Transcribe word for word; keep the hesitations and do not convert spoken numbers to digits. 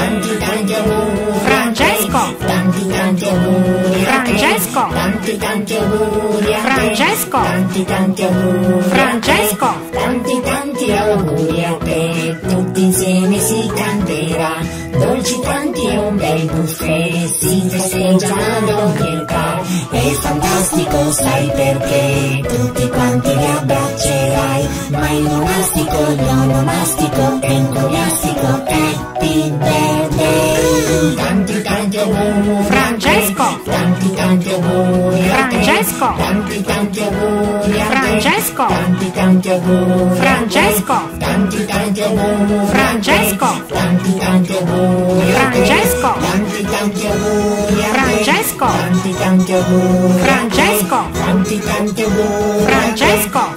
tanti tanti auguri. Francesco, Tanti tanti auguri. Francesco, Tanti tanti auguri. Francesco, Tanti tanti auguri. Francesco, Tanti tanti auguri a te, tutti insieme si canterà, dolci tanti e un bel buffet, si festeggia la domenica, è fantastico sai perché, tutti quanti li abbraccerai, ma il nomastico, il onomastico, è encomiastico, happy birthday, tanti tanti auguri, Francesco, tanti tanti auguri, Francesco, tanti tanti auguri, Francesco, tanti tanti auguri, Francesco, tanti tanti auguri, Francesco, tanti tanti auguri, Francesco, tanti tanti auguri, Francesco, tanti tanti auguri, Francesco, tanti tanti auguri, Francesco,